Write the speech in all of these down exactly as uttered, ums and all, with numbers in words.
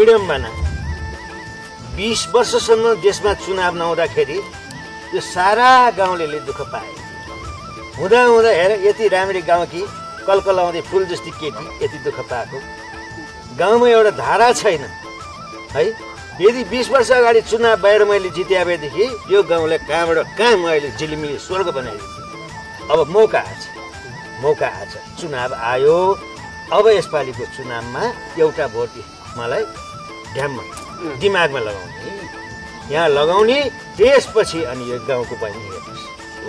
विडम्बना बीस वर्षसम्म देशमा चुनाव नहुँदाखेरि यो सारा गाउँलेले दुःख पाए। हुँदा हुँदा हेर यति राम्री गाउँ कि कलकलाउँदै फुल जस्ती केटी यति दुःख पाएको। गाउँमा एउटा धारा छैन है। यदि बीस वर्ष अगाडि चुनाव भएर मैले जिते भएदेखि यो गाउँले कहाँबाट कहाँ म अहिले झिलिमिली स्वर्ग बनाइदिन्थेँ। अब मौका आछ, मौका आछ, चुनाव आयो। अब यसपालिको चुनावमा एउटा भोट मलाई ध्यानमा दिमागमा लगाउने, यहाँ लगाउने, त्यसपछि अनि यो गाउँको पनि हेर्नुहोस्।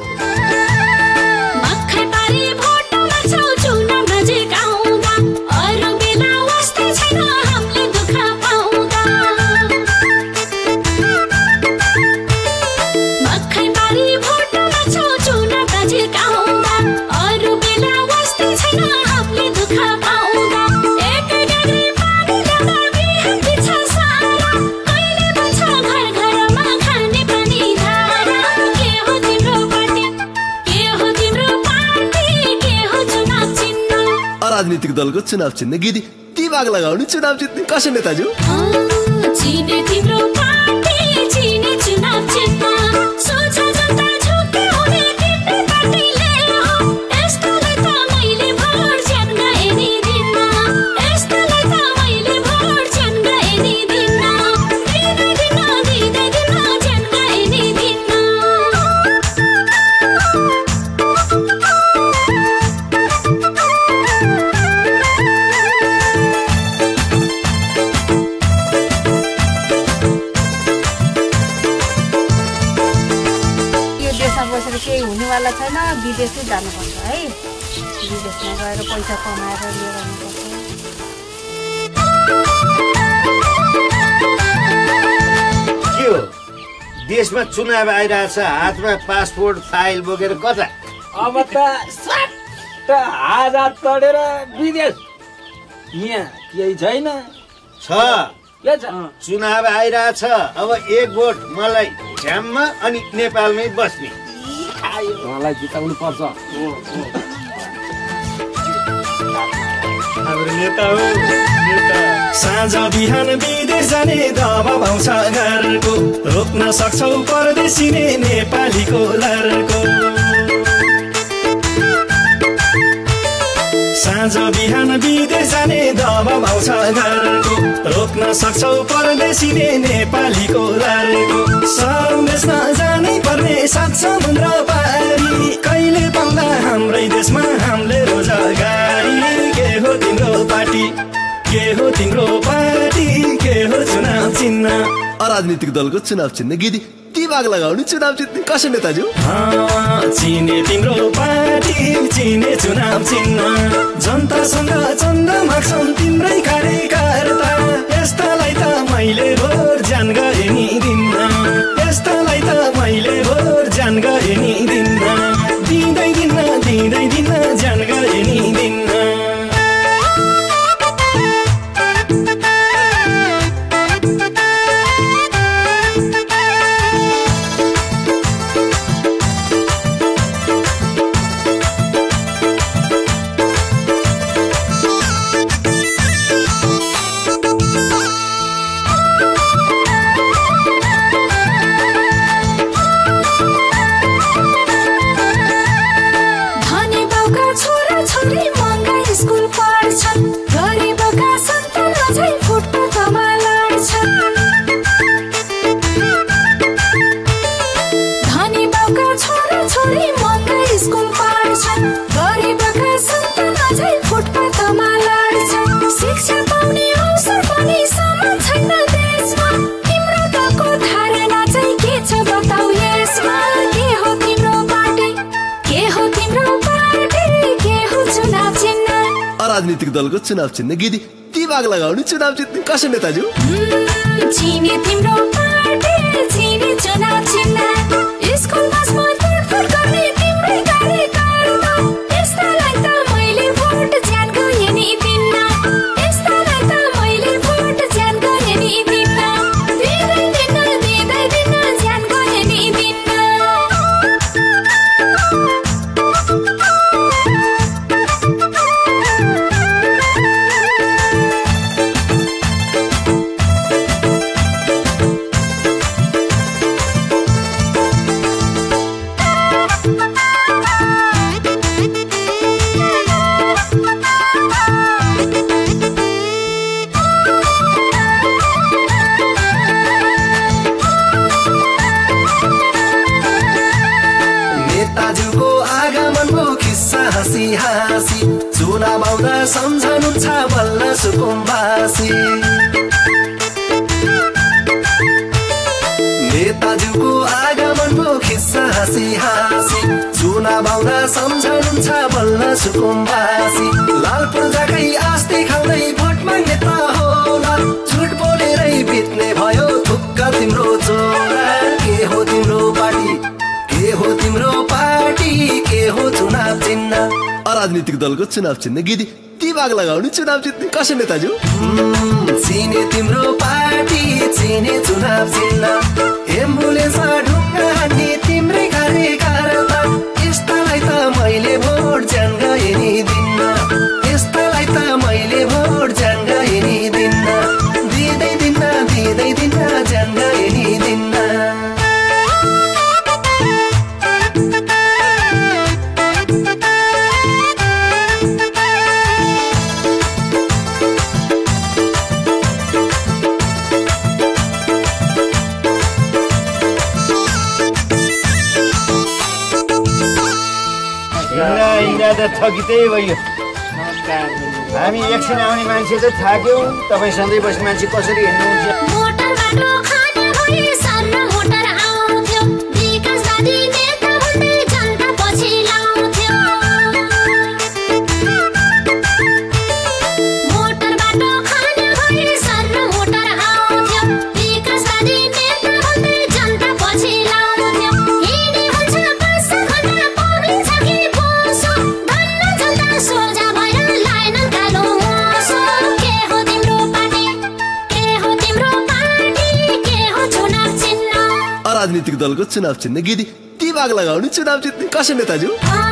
राजनीतिक दलको चुनाव चिन्ह गिरी दिमाग लगाउने चुनाव जित्ने कसै नेताज्यू चिने तिम्रो पार्टी चिने चुनाव चिन्ह सोच जनता झुके हुने तिम्रो पार्टीले हो यस्तोलाई त मैले भोट ज्यान गए नि दिन यस्तोलाई त मैले भोट ज्यान गए नि दिन दिँदै दिन दिँदै दिन ज्यान गए नि दिन। केही हुनेवाला छैन, विदेशै जानुपर्छ है। विदेशमा गएर पैसा कमाएर लिएर आउनुपर्छ। के हो देशमा चुनाव आइरहेछ, हातमा पासपोर्ट फाइल बोकेर कता? अब त सट्ट आजाद तडेर विदेश। यहाँ केही छैन छ के छ? चुनाव आइरहेछ, अब एक भोट मलाई झ्याममा अनि नेपालमै बस्ने। मलाई जिताउनु पर्छ। हाम्रो नेता हो नेता। साँझ बिहान विदेश जाने दबाब आउँछ घरको, रोक्न सक्छौ परदेशिने नेपालीको लहरको। साँझ बिहान विदेश जाने दबाब आउँछ घरको, रोक्न सक्छौ परदेशिने नेपालीको लहरको। सन्देश नजानै पर्ने सात समुद्र पारी, कहिले पाउँदा हाम्रै देशमा हामीले रोजगारी। के हो तिम्रो पार्टी, के हो तिम्रो पार्टी, के हो चुनाव चिन्ह? राजनीतिक दलको चुनाव चिन्ह गिरी दिमाग लगाउने चुनाव जित्ने कसै नेताज्यू चिने तिम्रो पार्टी चिने चुनाव चिन्ह। जनतासँग चन्दा माग्छन् तिम्रै कार्यकर्ता, यस्तालाई त मैले भोट ज्यान गए नि दिन्न, यस्तालाई त मैले भोट ज्यान गए नि दिन्न, दिँदै दिन्न दिँदै दिन्न ज्यान गए नि दिन्न। राजनीतिक दलको चुनाव चिन्ह गिरी दिमाग लगाउने चुनाव जित्ने कसै नेताज्यू चिने तिम्रो पार्टी चिने चुनाव चिन्ह। स्कुल बसमा तोडफोड गर्ने तिम्रै कार्यकर्ता, यस्तालाई त मैले भोट ज्यान गए नि दिन्न, यस्तालाई त मैले भोट ज्यान गए नि दिन्न, दिँदै दिन्न दिँदै दिन्न ज्यान गए नि दिन्न। नेताज्यूको आगमनको किस्सा हाँसी हाँसी चुनाव आउँदा सम्झनुहुन्छ बल्ल सुकुम्बासी नेताज्यूको आगमनको किस्सा हाँसी हाँसी चुनाव आउँदा सम्झनुहुन्छ बल्ल सुकुम्बासी लाल पूर्जाकै आस्ति खाउँदै भोट माग्ने त होला झुट बोलेरै बित्ने भयो थुक्क तिम्रो चोला के हो तिम्रो पार्टी के हो तिम्रो पार्टी के हो चुनाव चिन्ह अराजनीतिक दलको चुनाव चिन्ह गिदी ती भाग लगाउने चुनाव जित्ने कसै नेताज्यू चिने तिम्रो पार्टी चिने चुनाव चिन्ह एम्बुलेन्समा ढुङ्गा हान्ने तिम्रै कार्यकर्ता यस्तालाई त मैले भोट ज्यान गए नि दिन्न यस्तालाई त मैले भोट ज्यान गए नि दिन्न दिँदै दिन्न दिँदै दिन्न ज्यान गए नि दिन्न थकितै भयो हामी एकछिन आउने मान्छे चाहिँ थाक्यौँ तपाईँ सधैँ बस्ने मान्छे कसरी हिँड्नुहुन्छ राजनीतिक दलको चुनाव चिन्ह गिदी ती भाग लगाउने चुनाव जित्ने कसै नेताज्यू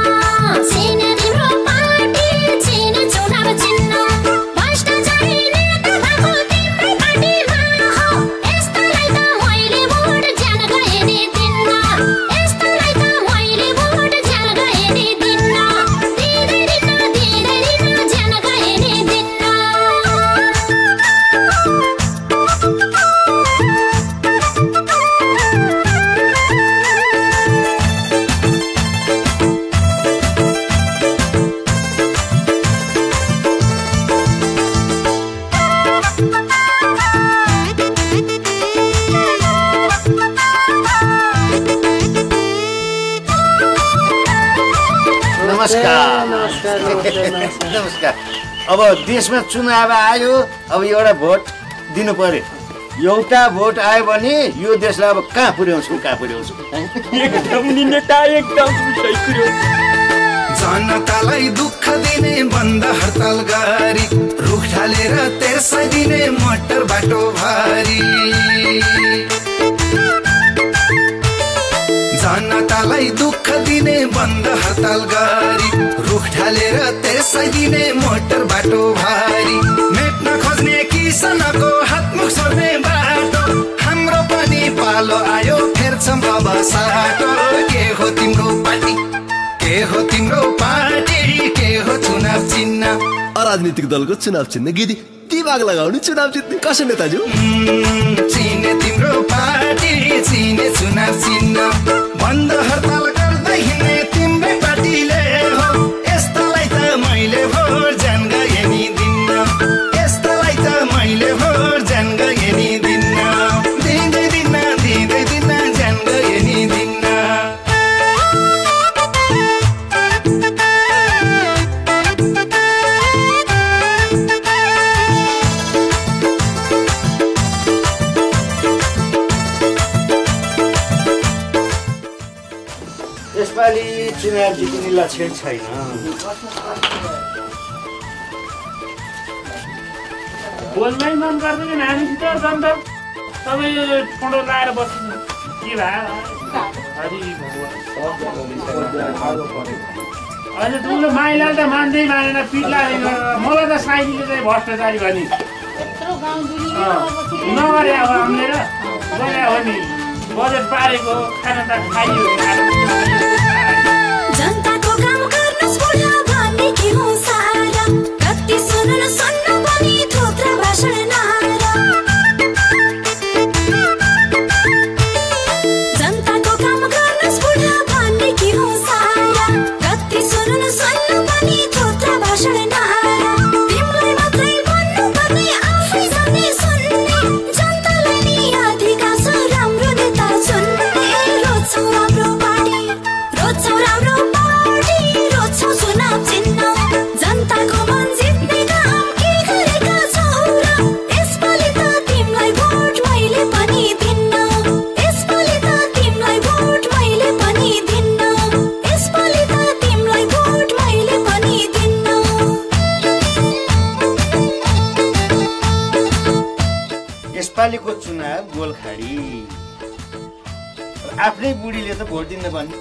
नमस्कार नमस्कार नमस्कार अब देशमा चुनाव आयो अब एउटा भोट दिनु पर्यो एउटा भोट आयो भने यो देशलाई अब कहाँ पुर्याउँछौँ कहाँ पुर्याउँछौँ जनतालाई दुःख दिने बन्द हडताल गरी रुख ढालेर त्यसै दिने मोटर बाटो भारी जनतालाई दुःख दिने बन्द हडताल गरी रुख ढालेर त्यसै दिने मोटर बाटो भारी मेट्न खोज्ने किसानको हातमुख सर्ने बाटो हाम्रो पनि पालो आयो फेर्छौँ अब साटो के हो तिम्रो पार्टी के हो तिम्रो पार्टी के हो चुनाव चिन्ह अराजनीतिक दलको चुनाव चिन्ह गिदी ती भाग लगाउने चुनाव जित्ने कसै नेताज्यू चिने तिम्रो पार्टी चिने चुनाव चिन्ह बन्द हडताल गर्दै हिँड्ने तिम्रै पार्टीले हो यस्तालाई त मैले भोट ज्यान गए नि दिन्न यस्तालाई त मैले भोट ज्यान गए नि दिन्न दिँदै दिन्न दिँदै दिन्न ज्यान गए नि दिन्न यसपालि चुनाव जित्ने लक्षण छैन बोल्नै मन गर्दैन हामीसित जनता तपाईँ ठुलो लाएर बस्नु के भयो अहिले ठुलो माइलाले त मान्दै मानेन पिट्ला मलाई त साइनीले चाहिँ भ्रष्टाचारी भने नगरे अब हामीले र गरे हो नि बजेट पारेको खाना त खाइयो जनताको काम गर्नुस् बुढा भन्ने के हो सारा कति सुन्न सुन्न पनि थोत्रा भाषण नारा जनताको काम गर्नुस् बुढा भन्ने के हो सारा खोज्छौ चुनाव चिन्ह जनताको मन जित्ने काम के गरेका छौ र यसपालि त तिमीलाई भोट मैले पनि दिन्न यसपालि त तिमीलाई भोट मैले पनि दिन्न यसपालि त तिमीलाई भोट मैले पनि दिन्न यसपालिको चुनाव गोलखाडी आफ्नै बुढीले त भोट दिन्न भन्ने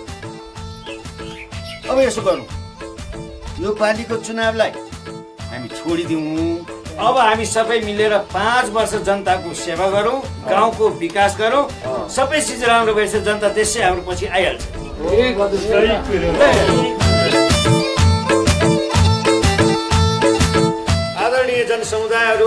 अब यसो गरौँ यो पालिको चुनावलाई हामी छोडिदिउँ अब हामी सबै मिलेर पाँच वर्ष जनताको सेवा गरौँ गाउँको विकास गरौँ सबै चिज राम्रो भएछ जनता त्यसै हाम्रो पछि आइहाल्छ आदरणीय जनसमुदायहरू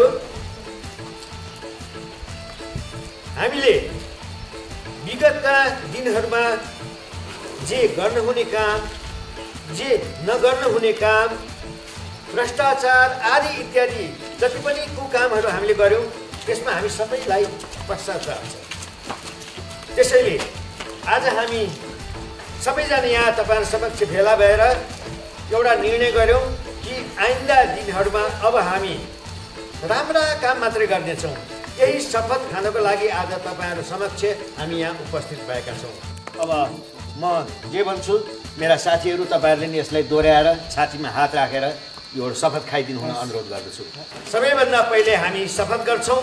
हामीले विगतका दिनहरूमा जे गर्न हुने काम जे नगर्न हुने काम भ्रष्टाचार आदि इत्यादि जति पनि कुकामहरू हामीले गऱ्यौँ त्यसमा हामी सबैलाई पश्चाताप छ त्यसैले आज हामी सबैजना यहाँ तपाईँहरू समक्ष भेला भएर एउटा निर्णय गऱ्यौँ कि आइन्दा दिनहरूमा अब हामी राम्रा काम मात्रै गर्नेछौँ यही शपथ खानको लागि आज तपाईँहरू समक्ष हामी यहाँ उपस्थित भएका छौँ अब म जे भन्छु मेरा साथीहरू तपाईँहरूले नि यसलाई दोहोऱ्याएर छातीमा हात राखेर यो शपथ खाइदिनु हुन अनुरोध गर्दछु सबैभन्दा पहिले हामी शपथ गर्छौँ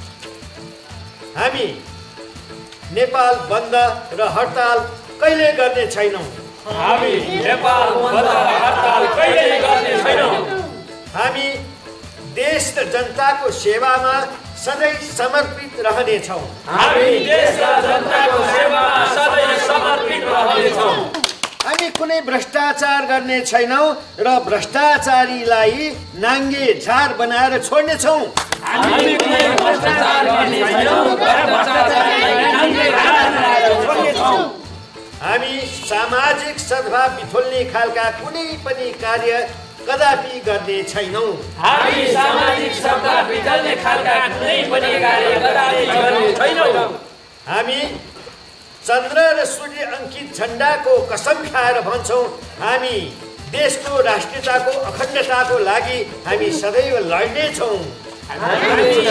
हामी नेपाल बन्द र हडताल कहिले गर्ने छैनौँ हामी नेपाल बन्द र हडताल कहिले गर्ने छैनौँ हामी देश र जनताको सेवामा सधैँ समर्पित रहनेछौँ हामी देश र जनताको सेवामा सधैँ समर्पित रहनेछौँ हामी कुनै भ्रष्टाचार गर्ने छैनौँ र भ्रष्टाचारीलाई नाङ्गे झार बनाएर छोड्नेछौँ हामी कुनै भ्रष्टाचार गर्ने छैनौँ र भ्रष्टाचारीलाई नाङ्गे झार बनाएर छोड्नेछौँ हामी सामाजिक सद्भाव बिथोल्ने खालका कुनै पनि कार्य कदापि गर्ने छैनौँ हामी सामाजिक सद्भाव बिथोल्ने खालका कुनै पनि कार्य कदापि गर्ने छैनौँ हामी चन्द्र र सूर्य अंकित झण्डाको कसम खाएर भन्छौँ हामी देशको राष्ट्रियताको अखण्डताको लागि हामी सदैव लड्नेछौँ हामी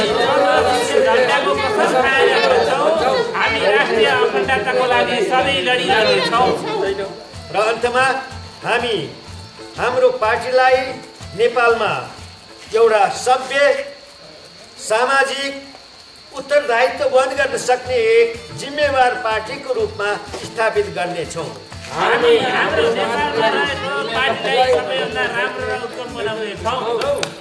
राष्ट्रिय अखण्डताको लागि सधैँ लडिरहनेछौँ र अन्तमा हामी हाम्रो पार्टीलाई नेपालमा एउटा सभ्य सामाजिक उत्तरदायित्व वहन गर्न सक्ने एक जिम्मेवार पार्टीको रूपमा स्थापित गर्नेछौँ हामी हाम्रो नेपालमा रहेको पार्टीलाई सबैभन्दा राम्रो र उत्तम बनाउनेछौँ